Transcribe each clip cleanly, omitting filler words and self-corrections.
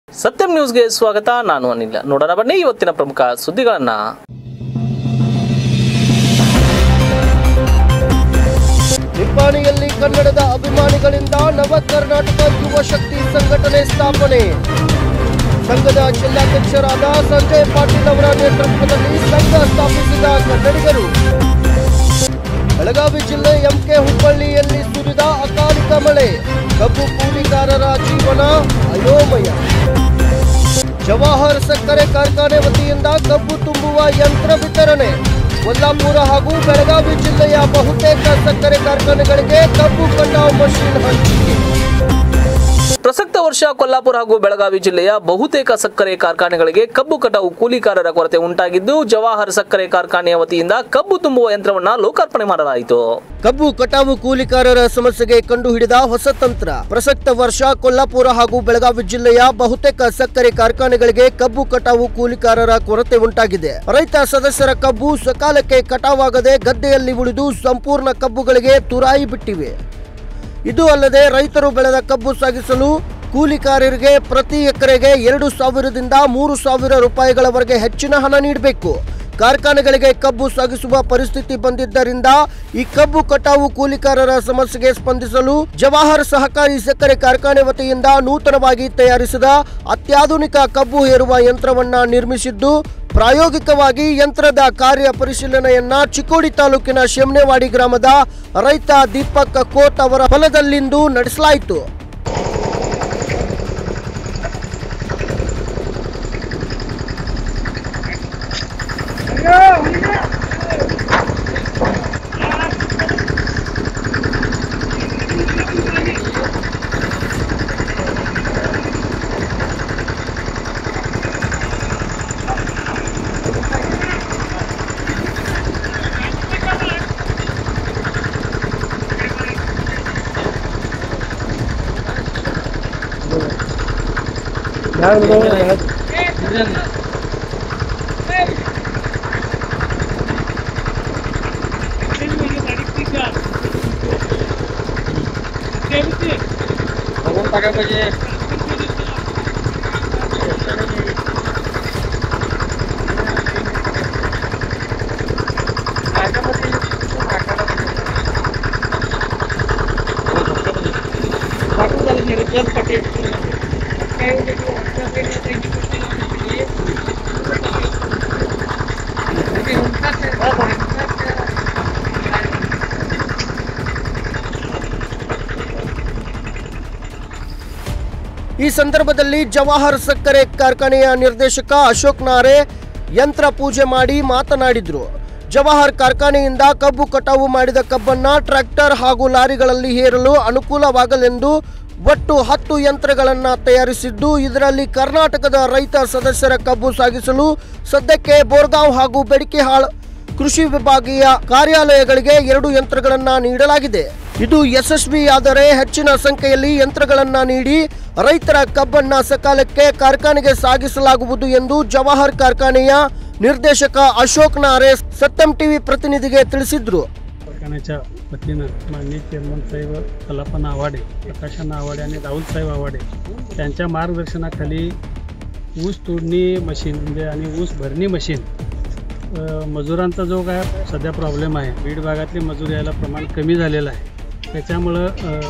ಸತ್ಯಂ ನ್ಯೂಸ್ಗೆ ಸ್ವಾಗತ. ನಾನು ಅನಿಲ್. ನೋಡೋಣ ಬನ್ನಿ ಇವತ್ತಿನ ಪ್ರಮುಖ ಸುದ್ದಿಗಳನ್ನ. ನಿಪ್ಪಾಣಿಯಲ್ಲಿ ಕನ್ನಡದ ಅಭಿಮಾನಿಗಳಿಂದ ನವ ಕರ್ನಾಟಕ ಯುವ ಶಕ್ತಿ ಸಂಘಟನೆ ಸ್ಥಾಪನೆ. ಸಂಘದ ಜಿಲ್ಲಾಧ್ಯಕ್ಷರಾದ ಸಂಜಯ್ ಪಾಟೀಲ್ ಅವರ ನೇತೃತ್ವದಲ್ಲಿ ಸಂಘ ಸ್ಥಾಪಿಸಿದ ಕನ್ನಡಿಗರು. ಬೆಳಗಾವಿ ಜಿಲ್ಲೆ ಎಂಕೆ ಹುಬ್ಬಳ್ಳಿಯಲ್ಲಿ ಸುರಿದ ಅಕಾಲಿಕ ಮಳೆ, ಕಬ್ಬು ಕೂಲಿಕಾರರ ಜೀವನ ಅಯೋಮಯ. ಜವಾಹರ್ ಸಕ್ಕರೆ ಕಾರ್ಖಾನೆ ವತಿಯಿಂದ ಕಬ್ಬು ತುಂಬುವ ಯಂತ್ರ ವಿತರಣೆ. ಕೊಲ್ಲಾಪುರ ಹಾಗೂ ಬೆಳಗಾವಿ ಜಿಲ್ಲೆಯ ಬಹುತೇಕ ಸಕ್ಕರೆ ಕಾರ್ಖಾನೆಗಳಿಗೆ ಕಬ್ಬು ಕಟಾವು ಮಷೀನ್ ಹಂಚಿಕೆ. ಪ್ರಸಕ್ತ ವರ್ಷ ಕೊಲ್ಲಾಪುರ ಹಾಗೂ ಬೆಳಗಾವಿ ಜಿಲ್ಲೆಯ ಬಹುತೇಕ ಸಕ್ಕರೆ ಕಾರ್ಖಾನೆಗಳಿಗೆ ಕಬ್ಬು ಕಟಾವು ಕೂಲಿಕಾರರ ಕೊರತೆ ಉಂಟಾಗಿದ್ದು, ಜವಾಹರ್ ಸಕ್ಕರೆ ಕಾರ್ಖಾನೆಯ ವತಿಯಿಂದ ಕಬ್ಬು ತುಂಬುವ ಯಂತ್ರವನ್ನ ಲೋಕಾರ್ಪಣೆ ಮಾಡಲಾಯಿತು. ಕಬ್ಬು ಕಟಾವು ಕೂಲಿಕಾರರ ಸಮಸ್ಯೆಗೆ ಕಂಡುಹಿಡಿದ ಹೊಸ ತಂತ್ರ. ಪ್ರಸಕ್ತ ವರ್ಷ ಕೊಲ್ಲಾಪುರ ಹಾಗೂ ಬೆಳಗಾವಿ ಜಿಲ್ಲೆಯ ಬಹುತೇಕ ಸಕ್ಕರೆ ಕಾರ್ಖಾನೆಗಳಿಗೆ ಕಬ್ಬು ಕಟಾವು ಕೂಲಿಕಾರರ ಕೊರತೆ ಉಂಟಾಗಿದೆ. ರೈತ ಸದಸ್ಯರ ಕಬ್ಬು ಸಕಾಲಕ್ಕೆ ಕಟಾವಾಗದೆ ಗದ್ದೆಯಲ್ಲಿ ಉಳಿದು ಸಂಪೂರ್ಣ ಕಬ್ಬುಗಳಿಗೆ ತುರಾಯಿ ಬಿಟ್ಟಿವೆ. ಇದು ಅಲ್ಲದೆ ರೈತರು ಬೆಳೆದ ಕಬ್ಬು ಸಾಗಿಸಲು ಕೂಲಿಕಾರರಿಗೆ ಪ್ರತಿ ಎಕರೆಗೆ 2,000ದಿಂದ 3,000 ರೂಪಾಯಿಗಳವರೆಗೆ ಹೆಚ್ಚಿನ ಹಣ ನೀಡಬೇಕು. ಕಾರ್ಖಾನೆಗಳಿಗೆ ಕಬ್ಬು ಸಾಗಿಸುವ ಪರಿಸ್ಥಿತಿ ಬಂದಿದ್ದರಿಂದ ಈ ಕಬ್ಬು ಕಟಾವು ಕೂಲಿಕಾರರ ಸಮಸ್ಯೆಗೆ ಸ್ಪಂದಿಸಲು ಜವಾಹರ್ ಸಹಕಾರಿ ಸಕ್ಕರೆ ಕಾರ್ಖಾನೆ ವತಿಯಿಂದ ನೂತನವಾಗಿ ತಯಾರಿಸಿದ ಅತ್ಯಾಧುನಿಕ ಕಬ್ಬು ಹೇರುವ ಯಂತ್ರವನ್ನ ನಿರ್ಮಿಸಿದ್ದು, ಪ್ರಾಯೋಗಿಕವಾಗಿ ಯಂತ್ರದ ಕಾರ್ಯ ಪರಿಶೀಲನೆಯನ್ನ ಚಿಕ್ಕೋಡಿ ತಾಲೂಕಿನ ಶೆಮ್ನೆವಾಡಿ ಗ್ರಾಮದ ರೈತ ದೀಪಕ್ ಕೋತ್ ಅವರ ಹೊಲದಲ್ಲಿಂದು ನಡೆಸಲಾಯಿತು. ಈ ಸಂದರ್ಭದಲ್ಲಿ ಜವಾಹರ್ ಸಕ್ಕರೆ ಕಾರ್ಖಾನೆಯ ನಿರ್ದೇಶಕ ಅಶೋಕ್ ನಾರೆ ಯಂತ್ರ ಪೂಜೆ ಮಾಡಿ ಮಾತನಾಡಿದರು. ಜವಾಹರ್ ಕಾರ್ಖಾನೆಯಿಂದ ಕಬ್ಬು ಕಟಾವು ಮಾಡಿದ ಕಬ್ಬನ್ನ ಟ್ರ್ಯಾಕ್ಟರ್ ಹಾಗೂ ಲಾರಿಗಳಲ್ಲಿ ಹೇರಲು ಅನುಕೂಲವಾಗಲೆಂದು ಒಟ್ಟು 10 ಯಂತ್ರಗಳನ್ನು ತಯಾರಿಸಿದ್ದು, ಇದರಲ್ಲಿ ಕರ್ನಾಟಕದ ರೈತ ಸದಸ್ಯರ ಕಬ್ಬು ಸಾಗಿಸಲು ಸದ್ಯಕ್ಕೆ ಬೋರ್ಗಾಂವ್ ಹಾಗೂ ಬೆಡಿಕೆಹಾಳ್ ಕೃಷಿ ವಿಭಾಗೀಯ ಕಾರ್ಯಾಲಯಗಳಿಗೆ 2 ಯಂತ್ರಗಳನ್ನು ನೀಡಲಾಗಿದೆ. ಇದು ಯಶಸ್ವಿಯಾದರೆ ಹೆಚ್ಚಿನ ಸಂಖ್ಯೆಯಲ್ಲಿ ಯಂತ್ರಗಳನ್ನು ನೀಡಿ ರೈತರ ಕಬ್ಬನ್ನ ಸಕಾಲಕ್ಕೆ ಕಾರ್ಖಾನೆಗೆ ಸಾಗಿಸಲಾಗುವುದು ಎಂದು ಜವಾಹರ್ ಕಾರ್ಖಾನೆಯ ನಿರ್ದೇಶಕ अशोक नारे सत्यम टीव्ही प्रतिनिधीಗೆ ತಿಳಿಸಿದರು. कारखान्याच्या वतीनं माननीय चेअरमन साहेब कल्पना आवाडे, प्रकाशन आवाडे आणि राहुल साहेब आवाडे त्यांच्या मार्गदर्शनाखाली ऊस तोडणी मशीन म्हणजे आणि ऊस भरणी मशीन, मजुरांचा जो काय सध्या प्रॉब्लेम आहे, बीड भागातले मजूर यायला प्रमाण कमी झालेलं आहे. त्याच्यामुळं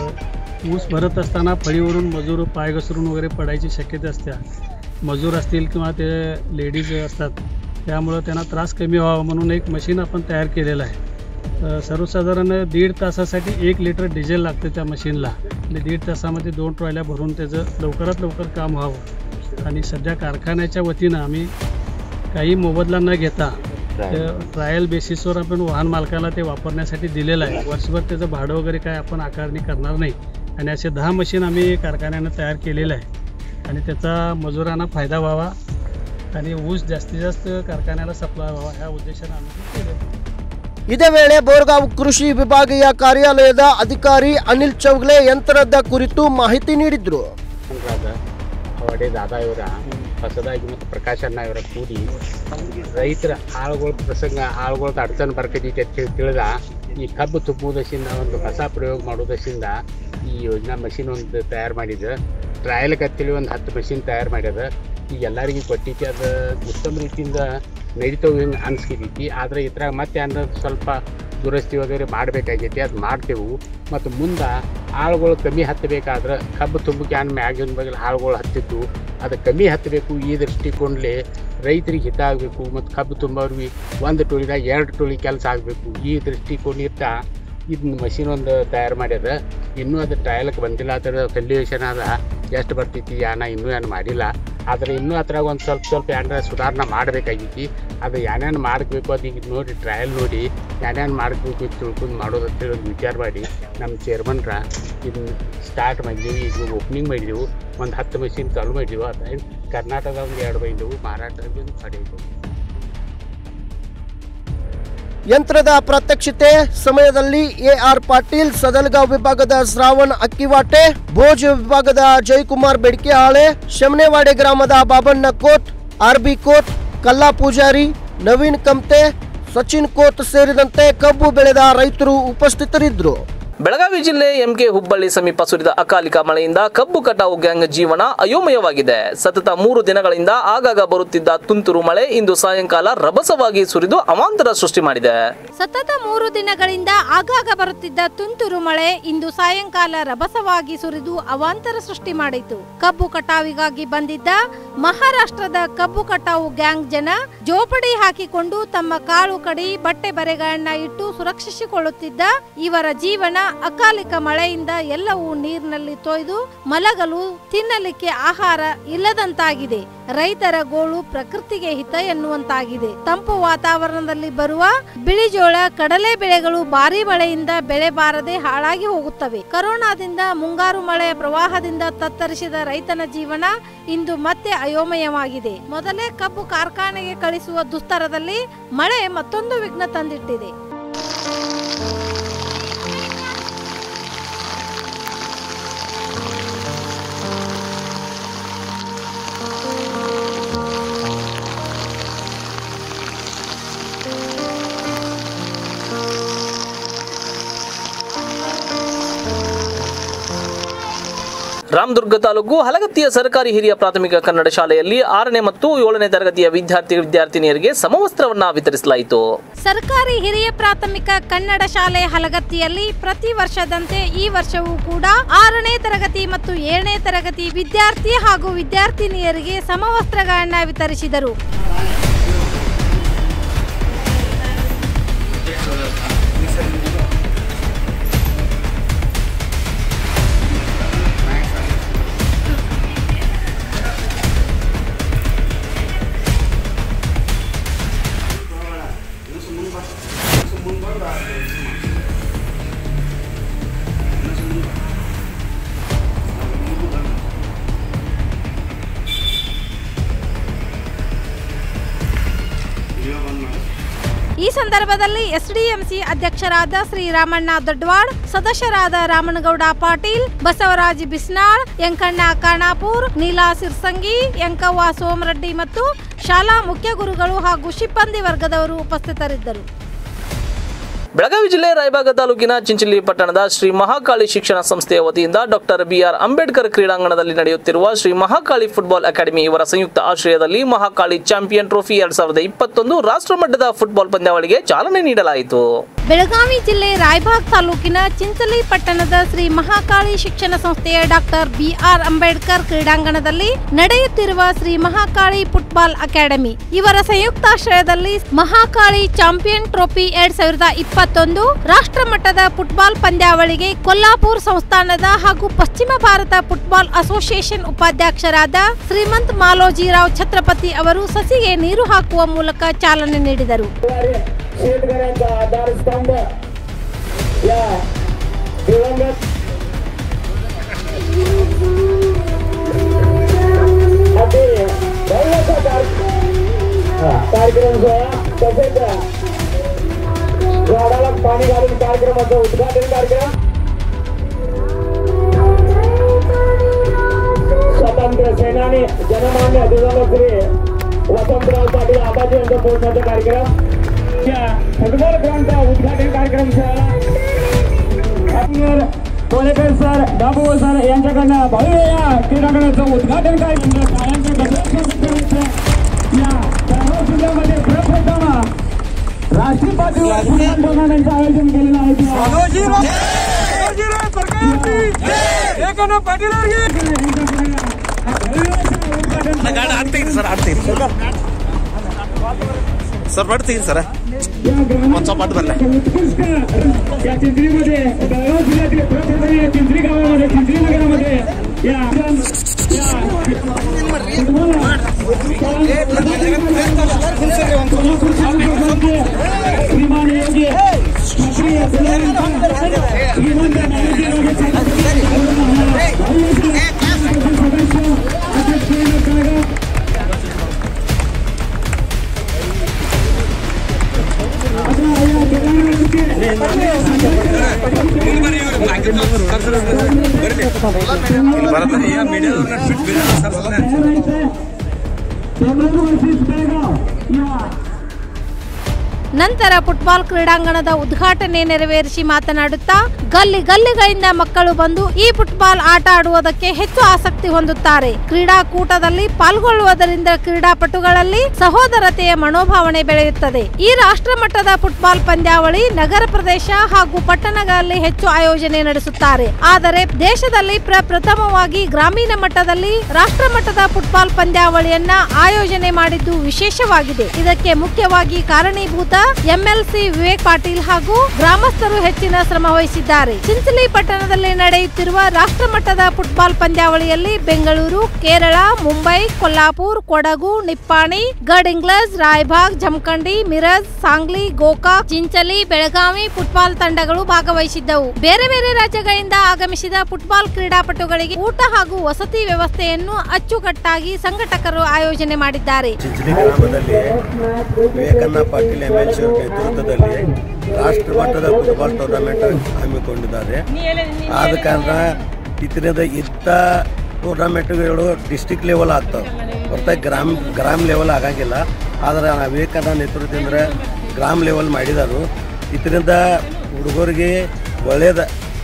ऊस भरत असताना फळीवरून मजूर पाय घसरून वगैरे पडायची शक्यता असते. मजूर असतील किंवा ते लेडीज असतात, त्यामुळं त्यांना त्रास कमी व्हावा म्हणून एक मशीन आपण तयार केलेलं आहे. सर्वसाधारण 1.5 तासासाठी 1 लिटर डिझेल लागतं त्या मशीनला आणि 1.5 तासामध्ये 2 ट्रॉल्या भरून त्याचं लवकरात लवकर काम व्हावं. आणि सध्या कारखान्याच्या वतीनं आम्ही काही मोबदला न घेता ट्रायल बेसिसवर आपण वाहन मालकाला ते वापरण्यासाठी दिलेलं आहे. वर्षभर त्याचं भाडं वगैरे काय आपण आकारणी करणार नाही. आणि असे 10 मशीन आम्ही कारखान्यानं तयार केलेलं आहे आणि त्याचा मजुरांना फायदा व्हावा आणि ऊस जास्तीत जास्त कारखान्याला सप्लाय व्हावा ह्या उद्देशाने आम्ही केलं. ಇದೇ ವೇಳೆ ಬೋರ್ಗಾಂವ್ ಕೃಷಿ ವಿಭಾಗೀಯ ಕಾರ್ಯಾಲಯದ ಅಧಿಕಾರಿ ಅನಿಲ್ ಚೌಗ್ಲೆ ಯಂತ್ರದ ಕುರಿತು ಮಾಹಿತಿ ನೀಡಿದರು. ಅವಡೆ ದಾದಾ ಇವರ ಹೊಸದಾಗಿ ಮತ್ತು ಪ್ರಕಾಶನ ಇವರ ಕೂಡಿ ರೈತರ ಆಳುಗಳ ಪ್ರಸಂಗ ಆಳುಗಳ ಅಡಚಣೆ ಬರ್ಕೈತಿ ಅಂತ ತಿಳಿದ ಈ ಕಬ್ಬು ತುಂಬುವುದರಿಂದ ಒಂದು ಹೊಸ ಪ್ರಯೋಗ ಮಾಡೋದರಿಂದ ಈ ಯೋಜನಾ ಮಷಿನ್ ಒಂದು ತಯಾರು ಮಾಡಿದ್ದು. ಟ್ರಯಲ್ಗೆ ಹತ್ತಲಿ ಒಂದು 10 ಮಷಿನ್ ತಯಾರು ಮಾಡ್ಯದ. ಈಗ ಎಲ್ಲರಿಗೂ ಕೊಟ್ಟಿದ್ದೆ, ಅದು ಉತ್ತಮ ರೀತಿಯಿಂದ ನಡೀತಾವೆ ಹಿಂಗೆ ಅನ್ಸ್ಕಿದೈತಿ. ಆದರೆ ಇದ್ರಾಗ ಮತ್ತೆ ಏನಾರ ಸ್ವಲ್ಪ ದುರಸ್ತಿ ವಗೇರೆ ಮಾಡಬೇಕಾಗೈತಿ, ಅದು ಮಾಡ್ತೇವೆ. ಮತ್ತು ಮುಂದೆ ಆಳುಗಳು ಕಮ್ಮಿ ಹತ್ತಬೇಕಾದ್ರೆ ಕಬ್ಬು ತುಂಬಕ್ಕೆ ಮ್ಯಾಗಿನ ಬಗ್ಗೆ ಆಳುಗಳು ಹತ್ತಿದ್ದು ಅದು ಕಮ್ಮಿ ಹತ್ತಬೇಕು. ಈ ದೃಷ್ಟಿಕೋನಲ್ಲೇ ರೈತರಿಗೆ ಹಿತ ಆಗಬೇಕು ಮತ್ತು ಕಬ್ಬು ತುಂಬೋರಿಗೆ ಒಂದು ಟೋಳಿದಾಗ 2 ಟೋಳಿ ಕೆಲಸ ಆಗಬೇಕು. ಈ ದೃಷ್ಟಿಕೋನಿಂದ ಇದನ್ನ ಮಷಿನ್ ಒಂದು ತಯಾರು ಮಾಡ್ಯದ. ಇನ್ನೂ ಅದು ಟ್ರಯಲ್ಗೆ ಬಂದಿಲ್ಲ, ಅದರ ಸೊಲ್ಯೂಷನ್ ಅದ ಎಷ್ಟು ಬರ್ತೈತಿ ಇನ್ನೂ ಏನು ಮಾಡಿಲ್ಲ. ಆದರೆ ಇನ್ನೂ ಅದ್ರಾಗ ಒಂದು ಸ್ವಲ್ಪ ಏನಾರ ಸುಧಾರಣೆ ಮಾಡಬೇಕಾಗೈತಿ. ಅದು ಏನೇನು ಮಾಡಬೇಕು ಅದು ಈಗ ನೋಡಿ ಟ್ರಯಲ್ ನೋಡಿ ಏನೇನು ಮಾಡಬೇಕು ತಿಳ್ಕೊಂಡು ಮಾಡೋದಂತೇಳಿ ಒಂದು ವಿಚಾರ ಮಾಡಿ ನಮ್ಮ ಚೇರ್ಮನ್ರ ಇದನ್ನ ಸ್ಟಾರ್ಟ್ ಮಾಡಿದ್ದೀವಿ. ಈಗ ಓಪನಿಂಗ್ ಮಾಡಿದೆವು, ಒಂದು 10 ಮಷಿನ್ ಚಾಲು ಮಾಡಿದೆವು. ಅದು ಕರ್ನಾಟಕದ ಒಂದು 2 ಬೈದೆವು, ಮಾರಾಟದಲ್ಲಿ ಒಂದು ಪಡೆಯಿದ್ದೆವು. ಯಂತ್ರದ ಪ್ರಾತ್ಯಕ್ಷಿತೆ ಸಮಯದಲ್ಲಿ ಎಆರ್ ಪಾಟೀಲ್, ಸದಲಗಾಂವ್ ವಿಭಾಗದ ಶ್ರಾವಣ್ ಅಕ್ಕಿವಾಟೆ, ಭೋಜ್ ವಿಭಾಗದ ಜಯಕುಮಾರ್ ಬೆಡ್ಕೆಹಾಳೆ, ಶಮನೆವಾಡೆ ಗ್ರಾಮದ ಬಾಬಣ್ಣ ಕೋಟ್, ಆರ್ಬಿ ಕೋಟ್, ಕಲ್ಲಾ ಪೂಜಾರಿ, ನವೀನ್ ಕಮ್ತೆ, ಸಚಿನ್ ಕೋತ್ ಸೇರಿದಂತೆ ಕಬ್ಬು ಬೆಳೆದ ರೈತರು ಉಪಸ್ಥಿತರಿದ್ದರು. ಬೆಳಗಾವಿ ಜಿಲ್ಲೆ ಎಂಕೆ ಹುಬ್ಬಳ್ಳಿ ಸಮೀಪ ಸುರಿದ ಅಕಾಲಿಕ ಮಳೆಯಿಂದ ಕಬ್ಬು ಕಟಾವು ಗ್ಯಾಂಗ್ ಜೀವನ ಅಯೋಮಯವಾಗಿದೆ. ಸತತ 3 ದಿನಗಳಿಂದ ಆಗಾಗ ಬರುತ್ತಿದ್ದ ತುಂತುರು ಮಳೆ ಇಂದು ಸಾಯಂಕಾಲ ರಭಸವಾಗಿ ಸುರಿದು ಅವಾಂತರ ಸೃಷ್ಟಿ ಮಾಡಿದೆ. ಸತತ 3 ದಿನಗಳಿಂದ ಆಗಾಗ ಬರುತ್ತಿದ್ದ ತುಂತುರು ಮಳೆ ಇಂದು ಸಾಯಂಕಾಲ ರಭಸವಾಗಿ ಸುರಿದು ಅವಾಂತರ ಸೃಷ್ಟಿ ಮಾಡಿತು. ಕಬ್ಬು ಕಟಾವಿಗಾಗಿ ಬಂದಿದ್ದ ಮಹಾರಾಷ್ಟ್ರದ ಕಬ್ಬು ಕಟಾವು ಗ್ಯಾಂಗ್ ಜನ ಜೋಪಡಿ ಹಾಕಿಕೊಂಡು ತಮ್ಮ ಕಾಳು ಕಡಿ ಬಟ್ಟೆ ಬರೆಗಳನ್ನ ಇಟ್ಟು ಸುರಕ್ಷಿಸಿಕೊಳ್ಳುತ್ತಿದ್ದ ಇವರ ಜೀವನ ಅಕಾಲಿಕ ಮಳೆಯಿಂದ ಎಲ್ಲವೂ ನೀರಿನಲ್ಲಿ ತೊಯ್ದು ಮಲಗಲು ತಿನ್ನಲಿಕ್ಕೆ ಆಹಾರ ಇಲ್ಲದಂತಾಗಿದೆ. ರೈತರ ಗೋಳು ಪ್ರಕೃತಿಗೆ ಹಿತ ಎನ್ನುವಂತಾಗಿದೆ. ತಂಪು ವಾತಾವರಣದಲ್ಲಿ ಬರುವ ಬಿಳಿಜೋಳ, ಕಡಲೆ ಬೆಳೆಗಳು ಭಾರಿ ಮಳೆಯಿಂದ ಬೆಳೆ ಬಾರದೆ ಹಾಳಾಗಿ ಹೋಗುತ್ತವೆ. ಕೊರೋನಾದಿಂದ ಮುಂಗಾರು ಮಳೆಯ ಪ್ರವಾಹದಿಂದ ತತ್ತರಿಸಿದ ರೈತನ ಜೀವನ ಇಂದು ಮತ್ತೆ ಅಯೋಮಯವಾಗಿದೆ. ಮೊದಲೇ ಕಬ್ಬು ಕಾರ್ಖಾನೆಗೆ ಕಳಿಸುವ ದುಸ್ತರದಲ್ಲಿ ಮಳೆ ಮತ್ತೊಂದು ವಿಘ್ನ ತಂದಿಟ್ಟಿದೆ. ರಾಮದುರ್ಗ ತಾಲೂಕು ಹಲಗತ್ತಿಯ ಸರ್ಕಾರಿ ಹಿರಿಯ ಪ್ರಾಥಮಿಕ ಕನ್ನಡ ಶಾಲೆಯಲ್ಲಿ 6ನೇ ಮತ್ತು 7ನೇ ತರಗತಿಯ ವಿದ್ಯಾರ್ಥಿನಿಯರಿಗೆ ಸಮವಸ್ತ್ರವನ್ನ ವಿತರಿಸಲಾಯಿತು. ಸರ್ಕಾರಿ ಹಿರಿಯ ಪ್ರಾಥಮಿಕ ಕನ್ನಡ ಶಾಲೆ ಹಲಗತ್ತಿಯಲ್ಲಿ ಪ್ರತಿ ವರ್ಷದಂತೆ ಈ ವರ್ಷವೂ ಕೂಡ 6ನೇ ತರಗತಿ ಮತ್ತು 7ನೇ ತರಗತಿ ವಿದ್ಯಾರ್ಥಿ ಹಾಗೂ ವಿದ್ಯಾರ್ಥಿನಿಯರಿಗೆ ಸಮವಸ್ತ್ರಗಳನ್ನು ವಿತರಿಸಿದರು. ಈ ಸಂದರ್ಭದಲ್ಲಿ ಎಸ್ಡಿಎಂಸಿ ಅಧ್ಯಕ್ಷರಾದ ಶ್ರೀ ರಾಮಣ್ಣ ದೊಡ್ಡವಾಡ್, ಸದಸ್ಯರಾದ ರಾಮನಗೌಡ ಪಾಟೀಲ್, ಬಸವರಾಜ್ ಬಿಸ್ನಾಳ್, ಯಂಕಣ್ಣ ಖಾನಾಪುರ್, ನೀಲಾ ಸಿರ್ಸಂಗಿ, ಯಂಕವ್ವ ಸೋಮರೆಡ್ಡಿ ಮತ್ತು ಶಾಲಾ ಮುಖ್ಯ ಗುರುಗಳು ಹಾಗೂ ಸಿಬ್ಬಂದಿ ವರ್ಗದವರು ಉಪಸ್ಥಿತರಿದ್ದರು. ಬೆಳಗಾವಿ ಜಿಲ್ಲೆ ರಾಯಬಾಗ ತಾಲೂಕಿನ ಚಿಂಚಲಿ ಪಟ್ಟಣದ ಶ್ರೀ ಮಹಾಕಾಳಿ ಶಿಕ್ಷಣ ಸಂಸ್ಥೆಯ ವತಿಯಿಂದ ಡಾಕ್ಟರ್ ಬಿಆರ್ ಅಂಬೇಡ್ಕರ್ ಕ್ರೀಡಾಂಗಣದಲ್ಲಿ ನಡೆಯುತ್ತಿರುವ ಶ್ರೀ ಮಹಾಕಾಳಿ ಫುಟ್ಬಾಲ್ ಅಕಾಡೆಮಿ ಇವರ ಸಂಯುಕ್ತ ಆಶ್ರಯದಲ್ಲಿ ಮಹಾಕಾಳಿ ಚಾಂಪಿಯನ್ ಟ್ರೋಫಿ 2021 ರಾಷ್ಟ್ರಮಟ್ಟದ ಫುಟ್ಬಾಲ್ ಪಂದ್ಯಾವಳಿಗೆ ಚಾಲನೆ ನೀಡಲಾಯಿತು. ಬೆಳಗಾವಿ ಜಿಲ್ಲೆ ರಾಯಬಾಗ ತಾಲೂಕಿನ ಚಿಂಚಲಿ ಪಟ್ಟಣದ ಶ್ರೀ ಮಹಾಕಾಳಿ ಶಿಕ್ಷಣ ಸಂಸ್ಥೆಯ ಡಾಕ್ಟರ್ ಬಿಆರ್ ಅಂಬೇಡ್ಕರ್ ಕ್ರೀಡಾಂಗಣದಲ್ಲಿ ನಡೆಯುತ್ತಿರುವ ಶ್ರೀ ಮಹಾಕಾಳಿ ಫುಟ್ಬಾಲ್ ಅಕಾಡೆಮಿ ಇವರ ಸಂಯುಕ್ತಾಶ್ರಯದಲ್ಲಿ ಮಹಾಕಾಳಿ ಚಾಂಪಿಯನ್ ಟ್ರೋಫಿ 2021 ರಾಷ್ಟ್ರಮಟ್ಟದ ಫುಟ್ಬಾಲ್ ಪಂದ್ಯಾವಳಿಗೆ ಕೊಲ್ಲಾಪುರ ಸಂಸ್ಥಾನದ ಹಾಗೂ ಪಶ್ಚಿಮ ಭಾರತ ಫುಟ್ಬಾಲ್ ಅಸೋಸಿಯೇಷನ್ ಉಪಾಧ್ಯಕ್ಷರಾದ ಶ್ರೀಮಂತ್ ಮಾಲೋಜಿರಾವ್ ಛತ್ರಪತಿ ಅವರು ಸಸಿಗೆ ನೀರು ಹಾಕುವ ಮೂಲಕ ಚಾಲನೆ ನೀಡಿದರು. शेतकऱ्यांचा आधारस्तंभ या दिवंगत कार्यक्रम तसेच झाडाला पाणी घालून कार्यक्रमाचं उद्घाटन कार्यक्रम स्वातंत्र्य सेनानी जनमान्य दिवंगत श्री वसंतराव पाटील आबाजी यांचा पोहोचण्याचा कार्यक्रम फुटबॉल ग्राउंडचा उद्घाटन कार्यक्रम कोलेकर सर, बाबू सर यांच्याकडनं भव्य या क्रीडांगणाचं उद्घाटन करायचं टाळ्यांचं गजर करायचं. या धाराशिव जिल्ह्यामध्ये प्रथम राष्ट्रीय पातळीवर टुर्नामेंटचं आयोजन केलेलं आहे. सर पडतील सर पाठ भरला या चिंचणीमध्ये बेळगाव जिल्ह्यातील प्रथम चिंचणी गावामध्ये चिंचणी नगरामध्ये श्रीमान योगी ನಂತರ ಫುಟ್ಬಾಲ್ ಕ್ರೀಡಾಂಗಣದ ಉದ್ಘಾಟನೆ ನೆರವೇರಿಸಿ ಮಾತನಾಡುತ್ತಾ ಗಲ್ಲಿಗಳಿಂದ ಮಕ್ಕಳು ಬಂದು ಈ ಫುಟ್ಬಾಲ್ ಆಟ ಆಡುವುದಕ್ಕೆ ಹೆಚ್ಚು ಆಸಕ್ತಿ ಹೊಂದುತ್ತಾರೆ. ಕ್ರೀಡಾಕೂಟದಲ್ಲಿ ಪಾಲ್ಗೊಳ್ಳುವುದರಿಂದ ಕ್ರೀಡಾಪಟುಗಳಲ್ಲಿ ಸಹೋದರತೆಯ ಮನೋಭಾವನೆ ಬೆಳೆಯುತ್ತದೆ. ಈ ರಾಷ್ಟ್ರ ಮಟ್ಟದ ಫುಟ್ಬಾಲ್ ಪಂದ್ಯಾವಳಿ ನಗರ ಪ್ರದೇಶ ಹಾಗೂ ಪಟ್ಟಣಗಳಲ್ಲಿ ಹೆಚ್ಚು ಆಯೋಜನೆ ನಡೆಸುತ್ತಾರೆ. ಆದರೆ ದೇಶದಲ್ಲಿ ಪ್ರಥಮವಾಗಿ ಗ್ರಾಮೀಣ ಮಟ್ಟದಲ್ಲಿ ರಾಷ್ಟ್ರ ಮಟ್ಟದ ಫುಟ್ಬಾಲ್ ಪಂದ್ಯಾವಳಿಯನ್ನ ಆಯೋಜನೆ ಮಾಡಿದ್ದು ವಿಶೇಷವಾಗಿದೆ. ಇದಕ್ಕೆ ಮುಖ್ಯವಾಗಿ ಕಾರಣೀಭೂತ ಎಂಎಲ್ಸಿ ವಿವೇಕ್ ಪಾಟೀಲ್ ಹಾಗೂ ಗ್ರಾಮಸ್ಥರು ಹೆಚ್ಚಿನ ಶ್ರಮ ವಹಿಸಿದ್ದಾರೆ. ಚಿಂಚಲಿ ಪಟ್ಟಣದಲ್ಲಿ ನಡೆಯುತ್ತಿರುವ ರಾಷ್ಟ್ರ ಮಟ್ಟದ ಫುಟ್ಬಾಲ್ ಪಂದ್ಯಾವಳಿಯಲ್ಲಿ ಬೆಂಗಳೂರು, ಕೇರಳ, ಮುಂಬೈ, ಕೊಲ್ಲಾಪುರ್, ಕೊಡಗು, ನಿಪ್ಪಾಣಿ, ಗಡಿಂಗ್ಲಜ್, ರಾಯಬಾಗ್, ಜಮಖಂಡಿ, ಮಿರಜ್, ಸಾಂಗ್ಲಿ, ಗೋಕಾಕ್, ಚಿಂಚಲಿ, ಬೆಳಗಾವಿ ಫುಟ್ಬಾಲ್ ತಂಡಗಳು ಭಾಗವಹಿಸಿದ್ದವು. ಬೇರೆ ಬೇರೆ ರಾಜ್ಯಗಳಿಂದ ಆಗಮಿಸಿದ ಫುಟ್ಬಾಲ್ ಕ್ರೀಡಾಪಟುಗಳಿಗೆ ಊಟ ಹಾಗೂ ವಸತಿ ವ್ಯವಸ್ಥೆಯನ್ನು ಅಚ್ಚುಕಟ್ಟಾಗಿ ಸಂಘಟಕರು ಆಯೋಜನೆ ಮಾಡಿದ್ದಾರೆ. ನೇತೃತ್ವದಲ್ಲಿ ರಾಷ್ಟ್ರ ಮಟ್ಟದ ಫುಟ್ಬಾಲ್ ಟೂರ್ನಮೆಂಟ್ ಹಮ್ಮಿಕೊಂಡಿದ್ದಾರೆ. ಆದ ಕಾರಣ ಇದರಿಂದ ಇಂಥ ಟೂರ್ನಮೆಂಟ್ಗಳು ಡಿಸ್ಟಿಕ್ ಲೆವೆಲ್ ಆಗ್ತವೆ, ಹೊರತಾಗಿ ಗ್ರಾಮ ಲೆವೆಲ್ ಆಗಂಗಿಲ್ಲ. ಆದರೆ ವಿವೇಕಾನಂದ ನೇತೃತ್ವದಿಂದ ಗ್ರಾಮ ಲೆವೆಲ್ ಮಾಡಿದರು. ಇದರಿಂದ ಹುಡುಗರಿಗೆ ಒಳ್ಳೆಯದ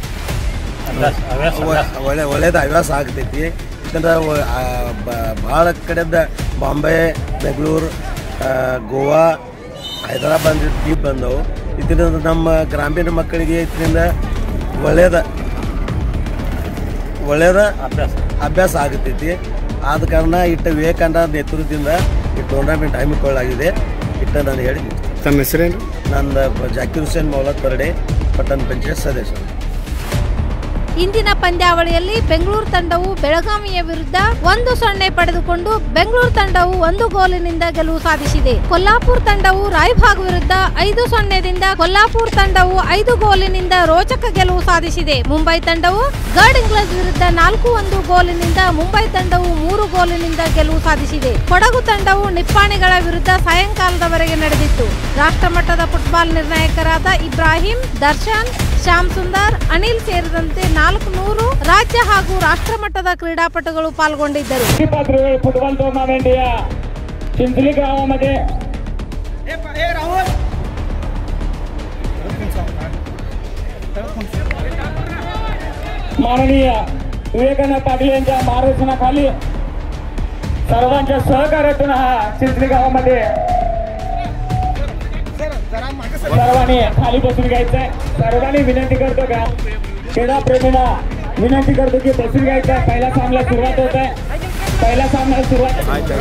ಹವ್ಯಾಸ ಆಗ್ತೈತಿ. ಇದರಿಂದ ಭಾಳ ಕಡೆಯಿಂದ ಬಾಂಬೆ, ಬೆಂಗಳೂರು, ಗೋವಾ, ಹೈದರಾಬಾದ್ ಟೀಮ್ ಬಂದವು. ಇದರಿಂದ ನಮ್ಮ ಗ್ರಾಮೀಣ ಮಕ್ಕಳಿಗೆ ಇದರಿಂದ ಒಳ್ಳೆಯದ ಅಭ್ಯಾಸ ಆಗುತ್ತೈತಿ. ಆದ ಕಾರಣ ವಿವೇಕಾನಂದ ನೇತೃತ್ವದಿಂದ ಈ ಟೂರ್ನಮೆಂಟ್ ಹಮ್ಮಿಕೊಳ್ಳಲಾಗಿದೆ. ನಾನು ಹೇಳಿ ತಮ್ಮ ಹೆಸರೇನು? ನನ್ನ ಜಾಕೀರ್ ಹುಸೇನ್ ಮೌಲತ್ ಬರ್ಡೆ, ಪಟ್ಟಣ ಪಂಚಾಯತ್ ಸದಸ್ಯರು. ಇಂದಿನ ಪಂದ್ಯಾವಳಿಯಲ್ಲಿ ಬೆಂಗಳೂರು ತಂಡವು ಬೆಳಗಾವಿಯ ವಿರುದ್ಧ 1-0 ಪಡೆದುಕೊಂಡು ಬೆಂಗಳೂರು ತಂಡವು 1 ಗೋಲಿನಿಂದ ಗೆಲುವು ಸಾಧಿಸಿದೆ. ಕೊಲ್ಲಾಪುರ ತಂಡವು ರಾಯಬಾಗ್ ವಿರುದ್ಧ 5-0ದಿಂದ ಕೊಲ್ಲಾಪುರ ತಂಡವು 5 ಗೋಲಿನಿಂದ ರೋಚಕ ಗೆಲುವು ಸಾಧಿಸಿದೆ. ಮುಂಬೈ ತಂಡವು ಗಡಿಂಗ್ಲಜ್ ವಿರುದ್ಧ 4-1 ಗೋಲಿನಿಂದ ಮುಂಬೈ ತಂಡವು 3 ಗೋಲಿನಿಂದ ಗೆಲುವು ಸಾಧಿಸಿದೆ. ಕೊಡಗು ತಂಡವು ನಿಪ್ಪಾಣಿಗಳ ವಿರುದ್ಧ ಸಾಯಂಕಾಲದವರೆಗೆ ನಡೆದಿತ್ತು. ರಾಷ್ಟ್ರ ಮಟ್ಟದ ಫುಟ್ಬಾಲ್ ನಿರ್ಣಾಯಕರಾದ ಇಬ್ರಾಹಿಂ, ದರ್ಶನ್, ಶ್ಯಾಮ್ ಸುಂದರ್, ಅನಿಲ್ ಸೇರಿದಂತೆ 400 ರಾಜ್ಯ ಹಾಗೂ ರಾಷ್ಟ್ರ ಮಟ್ಟದ ಕ್ರೀಡಾಪಟುಗಳು ಪಾಲ್ಗೊಂಡಿದ್ದರು. फुटबॉल टूर्नामेंट या चिंचली गावामध्ये माननीय विवेकानंद पाटील यांच्या मार्गदर्शनाखाली सर्वांच्या सहकार्यातून हा चिंचली गावामध्ये सर्वांनी खाली बसून घ्यायचंय. सर्वांनी विनंती करतो का क्रीडा प्रेमींना विनंती करतो की बसून घ्यायचं. पहिला सामना सुरुवात होत आहे. पहिला सामना सुरुवात.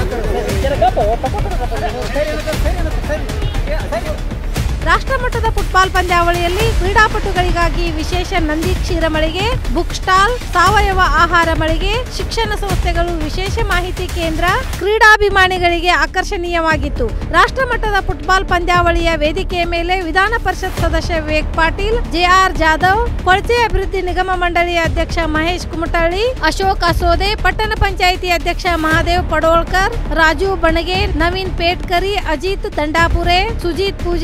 ರಾಷ್ಟ್ರ ಮಟ್ಟದ ಫುಟ್ಬಾಲ್ ಪಂದ್ಯಾವಳಿಯಲ್ಲಿ ಕ್ರೀಡಾಪಟುಗಳಿಗಾಗಿ ವಿಶೇಷ ನಂದಿ ಕ್ಷೀರ ಮಳಿಗೆ, ಬುಕ್ ಸ್ಟಾಲ್, ಸಾವಯವ ಆಹಾರ ಮಳಿಗೆ, ಶಿಕ್ಷಣ ಸಂಸ್ಥೆಗಳು, ವಿಶೇಷ ಮಾಹಿತಿ ಕೇಂದ್ರ ಕ್ರೀಡಾಭಿಮಾನಿಗಳಿಗೆ ಆಕರ್ಷಣೀಯವಾಗಿತ್ತು. ರಾಷ್ಟ್ರ ಮಟ್ಟದ ಫುಟ್ಬಾಲ್ ಪಂದ್ಯಾವಳಿಯ ವೇದಿಕೆಯ ಮೇಲೆ ವಿಧಾನ ಪರಿಷತ್ ಸದಸ್ಯ ವಿವೇಕ್ ಪಾಟೀಲ್, ಜೆಆರ್ ಜಾಧವ್, ಕೊಳಚೆ ಅಭಿವೃದ್ಧಿ ನಿಗಮ ಮಂಡಳಿಯ ಅಧ್ಯಕ್ಷ ಮಹೇಶ್ ಕುಮಟಳ್ಳಿ, ಅಶೋಕ್ ಅಸೋದೆ, ಪಟ್ಟಣ ಪಂಚಾಯಿತಿ ಅಧ್ಯಕ್ಷ ಮಹಾದೇವ್ ಪಡೋಳ್ಕರ್, ರಾಜು ಬಣಗೆ, ನವೀನ್ ಪೇಟ್ಕರಿ, ಅಜಿತ್ ದಂಡಾಪುರೆ, ಸುಜಿತ್ ಪೂಜೇರಿ,